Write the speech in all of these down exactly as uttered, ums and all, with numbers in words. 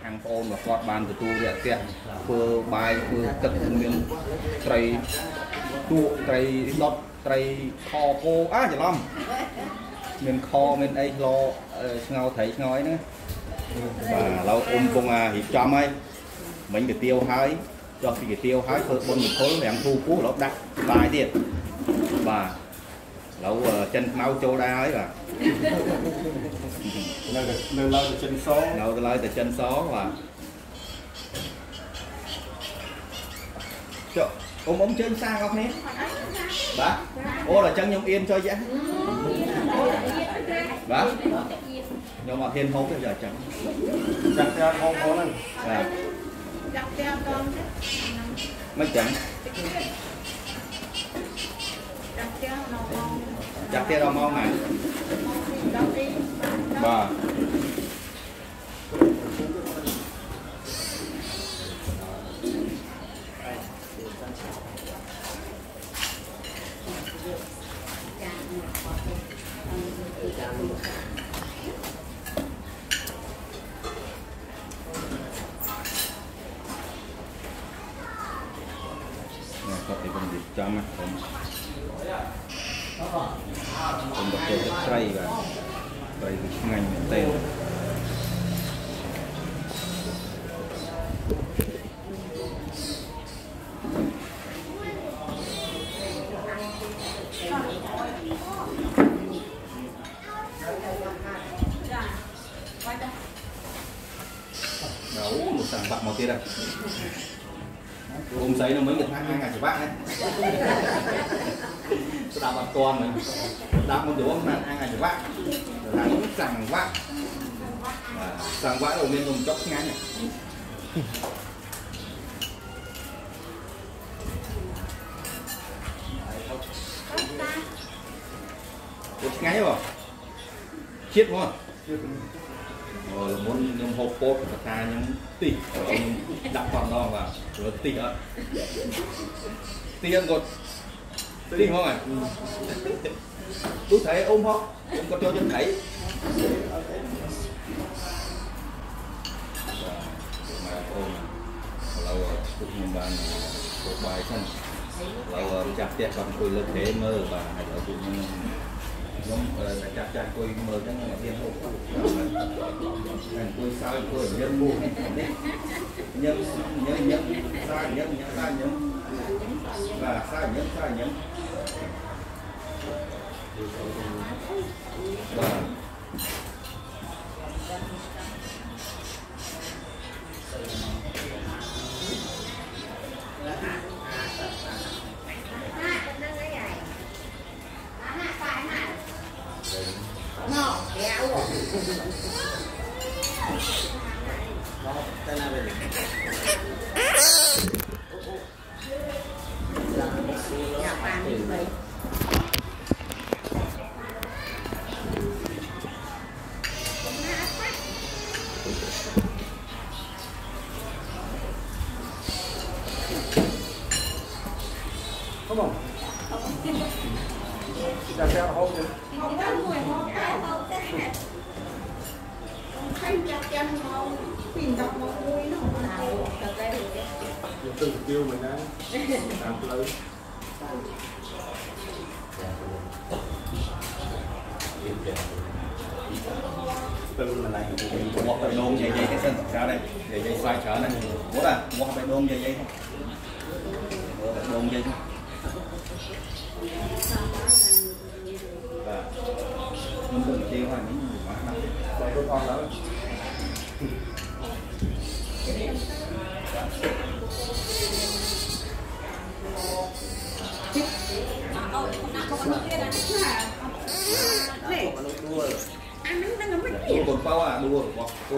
hàng phôn và quạt bàn từ tu rẻ tiện vừa bài vừa cất miếng cây tụ cây đọt cây kho cô á chả lắm miếng kho miếng ấy lo ngao thấy ngói nữa và lâu ôm công à hiệp cho mấy mình cái tiêu hái cho khi cái tiêu hái thợ bôn một khối lẻng thu cú nó đặt bài tiền và lâu chân máu châu đa ấy là nâng lâu từ chân số nấu lấy từ chân số và Chợ, ông ống chân sang không nhé bác ô là chân nhung yên cho dễ bác nhưng mà thiên hốt bây giờ chẳng chặt ra không có nữa mấy chẳng chặt kia đâu mong này bà có thể còn dịch cho mắt không còn một chỗ rất cây và cây ngành tên đấu một sản bạc màu kia đây ôm giấy nó mới được hai hai ngày chỉ bác đấy đạp bằng toàn này đạp một đũa là hai ngày chỉ bác là nó sằng quá sằng quá đầu tiên dùng chốc ngắn này chốc ngắn rồi chết đúng không rồi muốn nhom hộp bột và ta nhom tỉ ông đặt vào đó và rồi tỉ ạ tỉ ăn cột tỉ không à tôi thấy ôm không ông có cho chân thấy mà ôm lâu cũng như bạn một bài thân lâu chặt tiệt bằng tôi lực thế mơ và hay là cũng giống chặt chặt tôi mơ cho nó thiên hộ anh tôi sao tôi nhân mua nhân nhân nhân sai nhân nhân sai nhân và sai nhân sai nhân và no, kéo rồi. nó cái này về nhà bạn như vậy. không không chặt theo hộp chứ Không có người không có không có không chặt chân không pin đọc một mũi nó không nào thật đây từng tiêu mình đã làm lấy từ mà này một bài đôn dây dây cái sân sao đây dây dây xoay trở này bố à một bài đôn dây dây không bài đôn dây và mình đừng tiêu hay những gì mà nó rồi tôi con đó này anh nó đang ngắm cái đua còn bao à đua hoặc cô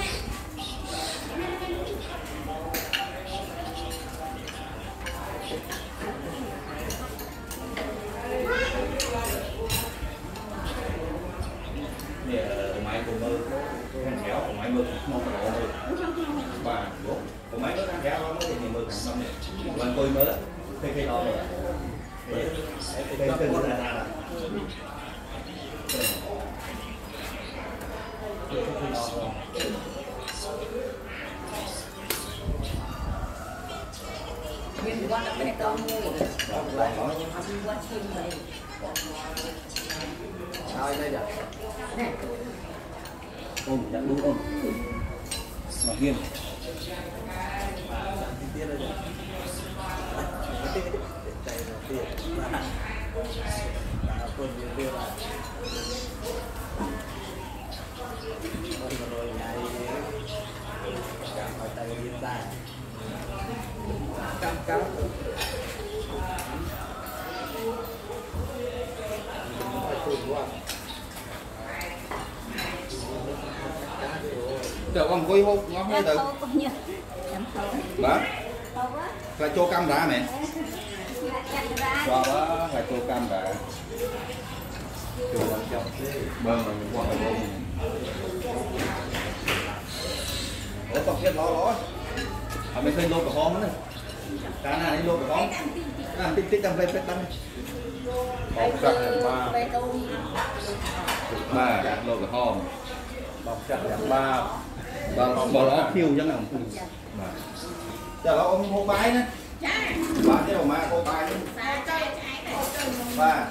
máy của mơ thằng kéo của máy mơ không có độ mơ và của máy nó thằng kéo nó mới thì mơ thằng xong này lần tôi mơ khi khi đó rồi cái chân ra ra là này to mùi lại hỏi qua chim vậy sao đây giờ này ôm đặt đúng ôm mà hiên tiếp đây đây là tiền là quân nhiều điều là rồi ngày cảm ơn tay hiện tại cam cam được không quay hộp ngon hay được đó là cho cam ra mẹ cho đó là cho cam ra cho quan trọng vâng mà mình quan trọng để tập kết lo lo à mình thấy lô của hôm nữa cá này lô của hôm à tích tích trong đây phết đăng bọc chặt ba ba lô của hôm bọc chặt ba ba bỏ ló khiêu chứ nào giờ là ông hô bái nữa ba cái đầu ma hô bái ba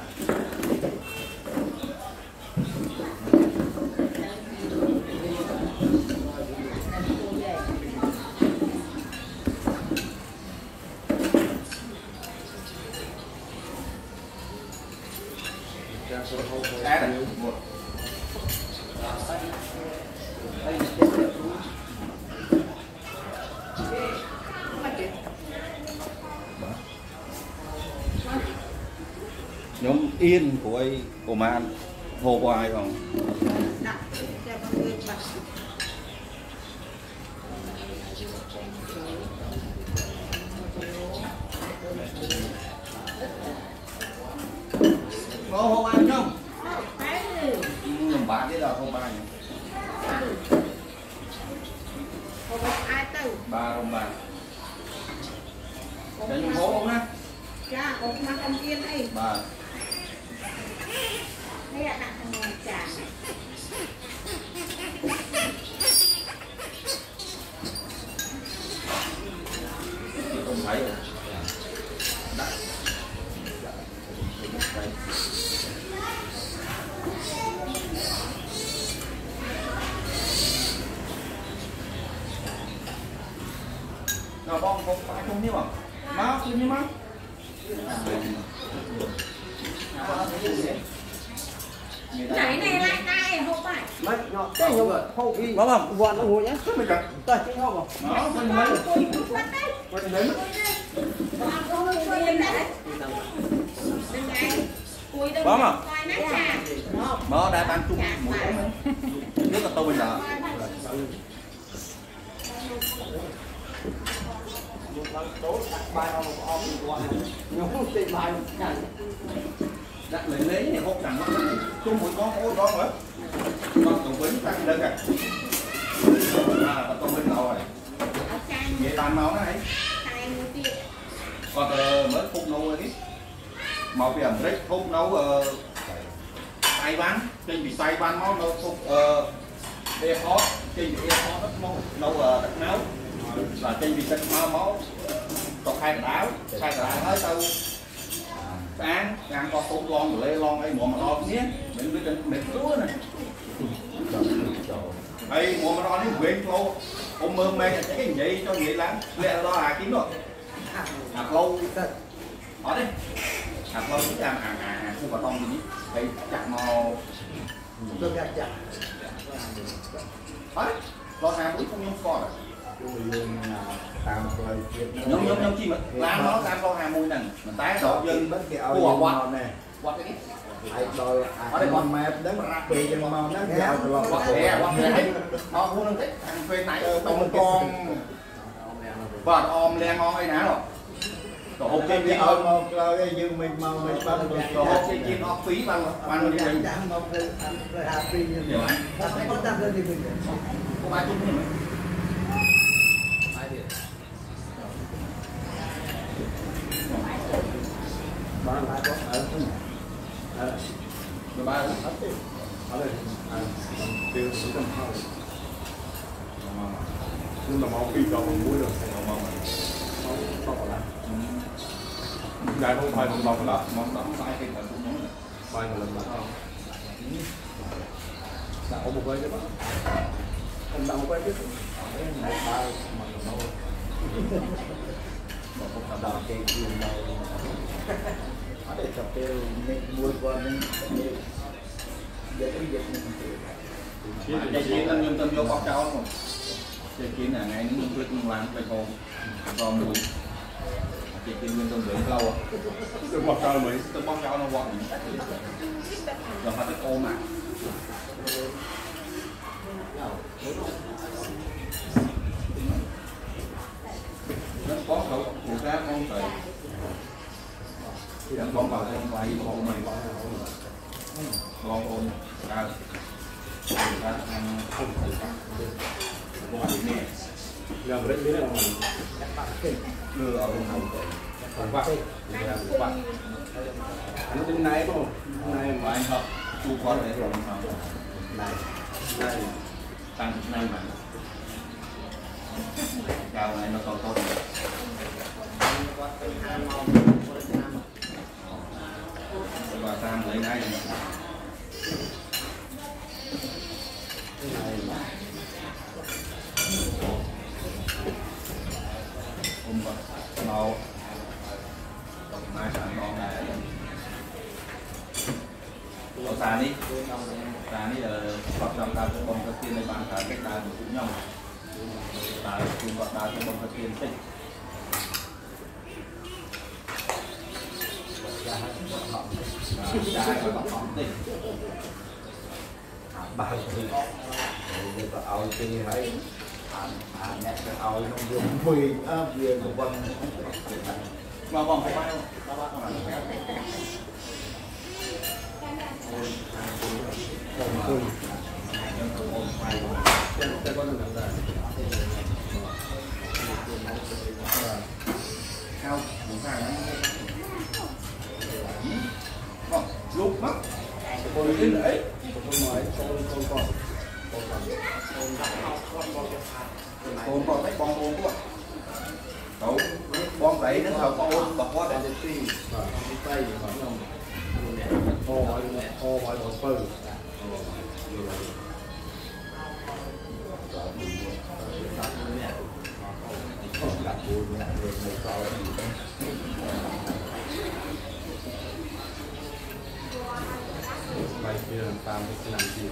cái này một nhóm yên của ai Oman hồ của ai không có hồ ai không làm bạn thế là hồ ai ba ông bà để dùng hố không á cha ông mang ông yên đây ba đây là đặt thằng ngoài trà không thấy rồi đã nào bom không phải không như mà má cứ như má này này lại này không phải mấy nó cái nhiều rồi không đi bấm không vòn nó ngồi nhá mình cần đây cái không không nó mình mấy quỳ quất đấy quên đến bấm à nó đã bán chung mũi nhất là tôi bây giờ đặt lấy lấy này hộp đằng nó chung mũi con ô đó nữa con tụi với tăng lên kìa à con bên rồi vậy tàn máu này còn mới phun nấu ấy màu biển đấy phun nấu tay bán trên bị tay bán máu nấu phun đe khó trên bị đe khó đất máu nấu đất máu và trên bị đất máu máu còn hai đảo hai đảo nói tao sáng ăn có phun lon rồi lê lon ấy mùa mà lon nhé mình biết định mình chúa này ấy mùa mà lon ấy quyền lâu ông mơ mê cái gì cho vậy lắm lẹ lo à kiếm rồi hạt lâu hỏi đi hạt lâu chúng ta à à không có tông gì thì chặt màu tôi chặt chặt hỏi lo hà mũi không nhông con à nhông nhông nhông chi mà làm nó làm lo hà mũi nè mình tái đổ dân của quạt này quạt cái ai đòi ở đây còn mẹ đến mà bì cho màu nó gạo rồi quạt hè quạt hè họ muốn nó thích thằng phê này tông con và om len ngon ấy ná rồi rồi hộp trên kia ôm một rồi dương mình màu mình bắn rồi hộp trên kia nó phí bằng bằng đi mình chẳng một cái ăn rồi hạt phi như vậy không có tăng lên thì mình có ba chung nữa ba lại có ở ở rồi ba ở đây tiêu số trăm hai nhưng mà máu phi còn muối rồi máu máu máu lại đại không phải một bọc là mong đóng sai cái phần của nó phải một lần bọc đã có một quay chứ không đau quay chứ này ba mà nó mà không đau đau cái gì đâu để cho cái mua qua nên để cái việc mình chạy kiến anh nhung tâm vô bóc cháu không chạy kiến là ngày những quyết làm phải hồ do mùi chạy kiến nguyên tâm dưỡng lâu à tôi bọc cao mấy tôi bóc cháu nó quặn rồi phải cái ô mà nó có khẩu của các không phải thì anh con vào trong vài con mình con ôn ra ra ăn không tự con ăn nè làm đấy biết là mình đưa ở bên hậu còn vắt làm vắt anh đến nay không nay mà anh hợp chu con để rồi này đây tăng năm mà cao này nó to to và tam lấy ngay hôm qua màu mai sáng ngon này ở xa đi xa đi là hoặc làm ta cho con tiên này bạn cả cách ta cũng nhau ta cùng gọi ta cho con tiên tích đã có bọc bóng đi ba người người ta ao chơi hay à nhẹ cái ao nó dùng mười à về của vân mà vòng phải bao ba ba còn là cao một hàng vâng lúc mắt còn cái đấy con còn thấy con con của cậu con đấy nó thầu con bọc quá để đi tay hồ hỏi hồ hỏi hồ phơi bài kia làm tam cái làm gì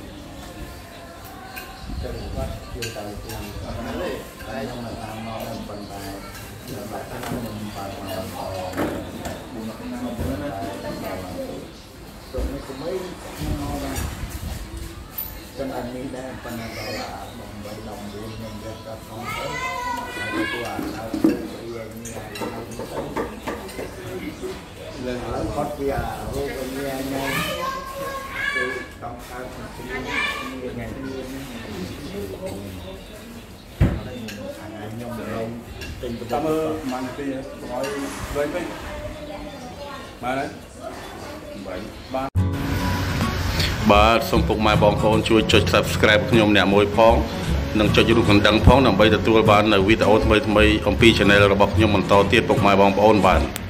chân quá chưa tay cái làm đây trong là tam nó làm phần bài làm bài cái nó mình bài mà làm buồn nó không năng lượng nữa rồi nó cũng mấy nó chân anh nghĩ đây phần này đó là đồng bảy đồng buôn nhân dân ta không tới cái của anh là bây giờ như này không tới lần lớn có bia hô cái nghe nghe cái trong cái cái nghe nghe anh nhung đây tình cảm ơn mang kia nói với mình mà đấy bảy ba បាទសូមពុកម៉ែបងប្អូនជួយចុច Subscribe ខ្ញុំអ្នកមួយផងនិងចុចរូបកណ្ដឹងផងដើម្បីទទួលបាននូវវីដេអូថ្មីៗអំពី Channel របស់ខ្ញុំបន្តទៀតពុកម៉ែបងប្អូនបាទ